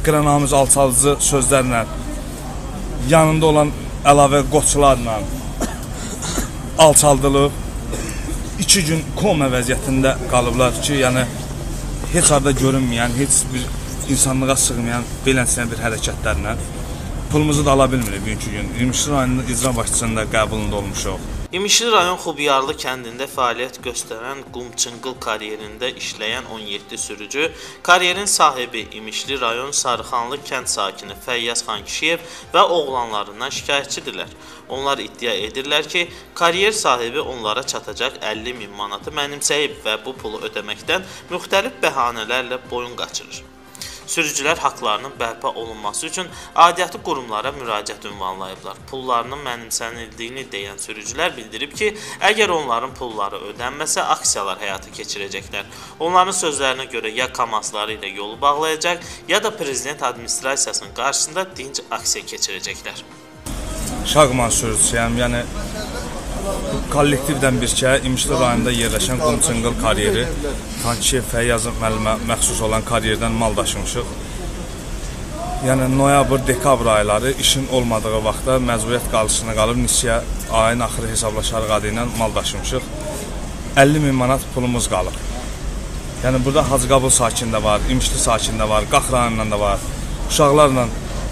təhqirəmiz alçalıcı sözlərlə, yanında olan əlavə qoçlarla alçaldılıb, 2 gün koma vəziyyətində qalıblar ki, yəni heç arada görünməyən, heç bir insanlığa sığmayan beləsinə bir hərəkətlərlə pulumuzu da ala bilmirik bugünkü gün. İmişli rayonunun icra başçısının da qəbulunda olmuşuq. İmişli rayon Xubiyarlı kəndində fəaliyyət göstərən qum-çınqıl karyerində işləyən 17 sürücü, karyerin sahibi İmişli rayon Sarıxanlı kənd sakini Fəyyaz Xankişiyev və oğlanlarından şikayətçidirlər. Onlar iddia edirlər ki, karyer sahibi onlara çatacaq 50.000 manatı mənimsəyib və bu pulu ödəməkdən müxtəlif bəhanələrlə boyun qaçırır. Sürücülər haqlarının bərpa olunması üçün aidiyyatı qurumlara müraciət ünvanlayıblar. Pullarının mənimsənildiyini deyən sürücülər bildirib ki, əgər onların pulları ödənməsə aksiyalar həyata keçirəcəklər. Onların sözlərinə görə ya KAMAZları ilə yolu bağlayacaq, ya da prezident administrasiyasının qarşısında dinc aksiya keçirəcəklər. Şaqman sürücüsüyəm, yəni kollektivdən bircə İmişli rayonunda yerləşən qum-çınqıl karyeri Xankişiyev Fəyyaz müəllimə məxsus olan karyerdən mal daşımışıq. Yəni noyabr-dekabr ayları işin olmadığı vaxtda məcburiyyət qarşısına qalıb nisiyə ayın axırı hesablaşarıq adı ilə mal daşımışıq. 50.000 manat pulumuz qalıb. Yəni burada Hacıqabul sakində var, İmişli sakində var, Qax rayonundan da var. Uşaqlarla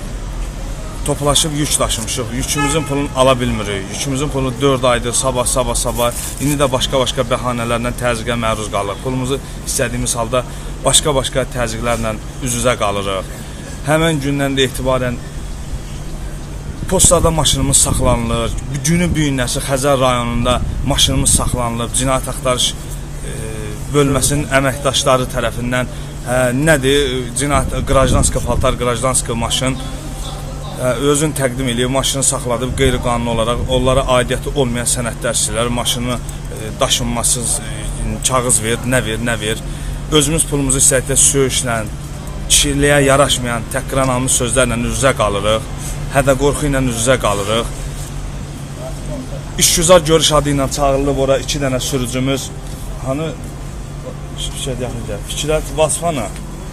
toplaşıb yük daşımışıq. Yükümüzün pulunu ala bilmirik. Yükümüzün pulu 4 aydır, sabah. İndi də başqa bəhanələrlə təzyiqə məruz qalırıq. Pulumuzu istədiyimiz halda başqa təzyiqlərlə üz-üzə qalırıq. Həmən gündən də etibarən postada maşınımız saxlanılır. Günü büyünləsi Xəzər rayonunda maşınımız saxlanılıb. Cinayət axtarış bölməsinin əməkdaşları tərəfindən nədir? Qrajdanski paltar, qrajdanski maşın özün təqdim edib, maşını saxladıb qeyri-qanuni olaraq onlara aidiyyəti olmayan sənədlər istəyirlər, maşını daşınmasız kağız ver, nə ver. Özümüz pulumuzu istədikdə söyüşlə, kişiliyə yaraşmayan təhqirəmiz sözlərlə üz-üzə qalırıq, hədə-qorxu ilə üz-üzə qalırıq. İşgüzar görüş adı ilə çağırılıb ora 2 dənə sürücümüz, hani Fikrət Vasfanı,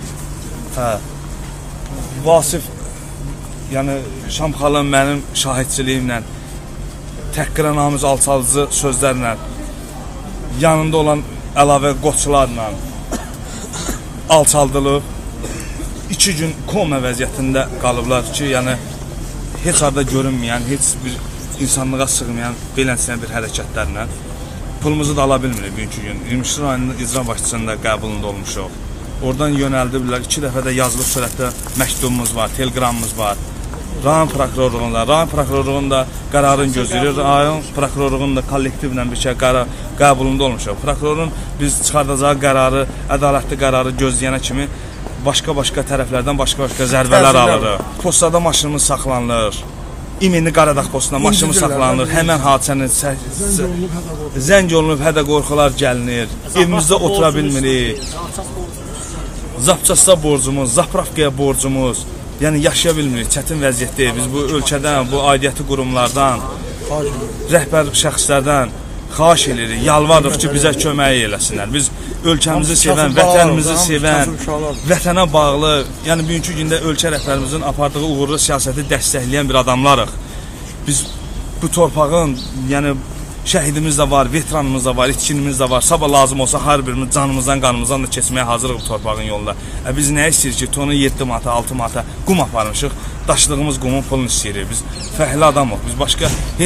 Vasif, yəni Şamxalın mənim şahidçiliyimlə, təhqirəmiz alçalıcı sözlərlə, yanında olan əlavə qoçlarla alçaldılıb, 2 gün koma vəziyyətində qalıblar ki, yəni heç arada görünməyən, heç bir insanlığa sığmayan beləsinə bir hərəkətlərlə pulumuzu da ala bilmirik bugünkü gün. İmişli rayonunun icra başçısının da qəbulunda olmuşuq. Oradan yönəldiblər, 2 dəfə də yazılı surətdə məktubumuz var, teleqramımız var. Rayon prokurorluğunun da qərarını gözləyirik. Rayon prokurorluğunun da kollektivlə bir şey qəbulunda olmuşuq. Prokurorun biz çıxardacağı qərarı, ədalətli qərarı gözləyənə kimi başqa tərəflərdən başqa zərbələr alırıq. Postada maşınımız saxlanılır. İmeni Qaradağ postunda maşınımız saxlanılır. Həmən hadisənin zəng olunub, hədə-qorxular gəlinir. Evimizdə otura bilmirik. Zapçasda borcumuz, zapravkaya borcumuz. Yəni yaşaya bilmirik, çətin vəziyyətdəyik. Biz bu ölkədən, bu aidiyyəti qurumlardan, rəhbər şəxslərdən xahiş edirik, yalvarırıq ki, bizə kömək eləsinlər. Biz ölkəmizi sevən, vətənimizi sevən, vətənə bağlı, yəni bugünkü gündə ölkə rəhbərimizin apardığı uğurlu siyasəti dəstəkləyən bir adamlarıq. Biz bu torpağın, yəni şəhidimiz də var, veteranımız da var, itkinimiz də var. Sabah lazım olsa hər birimiz canımızdan, qanımızdan da keçməyə hazırıq bu torpağın yolunda. Biz nə istəyirik ki, tonu 7 manata, 6 manata qum aparmışıq, daşıdığımız qumun pulunu istəyirik. Biz fəhli adamıq, biz başqa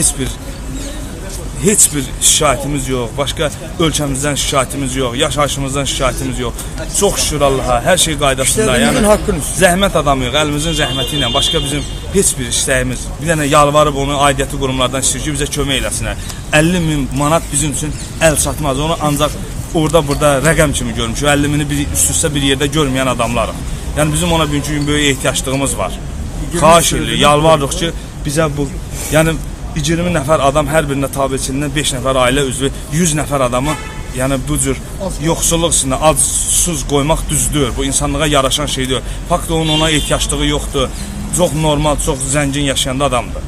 heç bir şikayətimiz yox, başqa ölkəmizdən şikayətimiz yox, yaşayışımızdan şikayətimiz yox. Çox şükür Allaha, hər şey qaydasında. Yəni zəhmət adamıyıq, əlimizin zəhməti ilə başqa bizim heç bir istəyimiz. Bir dənə yalvarıb onu aidiyyəti qurumlardan istəyir ki, bizə kömək eləsinlər. 50.000 manat bizim üçün əl çatmaz. Onu ancaq orada-burada rəqəm kimi görmüşük. 50.000-i üst-üstə bir yerdə görməyən adamlarıq. Yəni bizim ona bugünkü gün böyük ehtiyaclığımız var. Xahiş edirik, yalvarırıq ki, bizə bu, yəni 20 nəfər adam hər birinə tabiçiliyindən 5 nəfər ailə üzvü, 100 nəfər adamı, yəni bu cür yoxsulluq içində ac, susuz qoymaq düzdür. Bu insanlığa yaraşan şey deyil. Fakt onun ona ehtiyaclığı yoxdur. Çox normal, çox zəngin yaşayan da adamdır.